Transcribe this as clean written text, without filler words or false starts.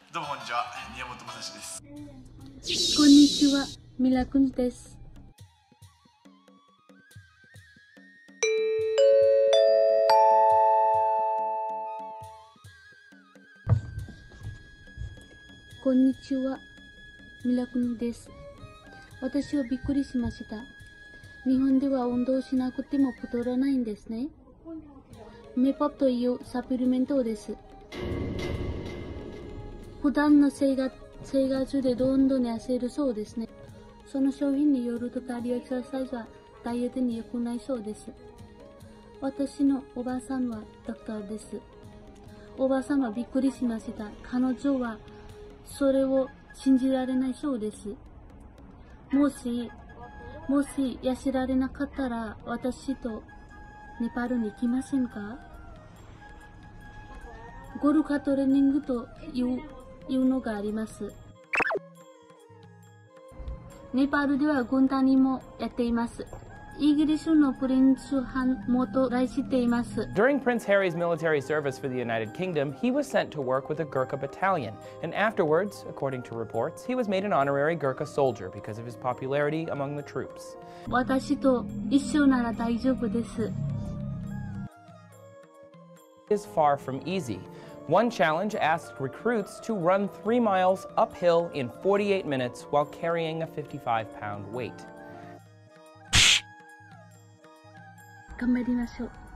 どうもこんにちは、宮本雅史です。 こんにちは、ミラクンです。こんにちは、ミラクンです。私はびっくりしました。日本では運動しなくても太らないんですね。メパップというサプリメントです。普段の生活でどんどん痩せるそうですね。その商品によるとカーディオエクササイズはダイエットに良くないそうです。私のおばあさんはドクターです。おばあさんはびっくりしました。彼女はそれを信じられないそうです。もし痩せられなかったら私とネパールに行きませんか？ゴルフトレーニングというのがあります。ネパールでは軍隊にもやっています。イギリスのプリンス班もと来しています。 During Prince Harry's military service for the United Kingdom, he was sent to work with a Gurkha battalion, and afterwards, according to reports, he was made an honorary Gurkha soldier because of his popularity among the troops. 私と一緒なら大丈夫です。 It is far from easy. One challenge asked recruits to run 3 miles uphill in 48 minutes while carrying a 55-pound weight. 頑張りましょう。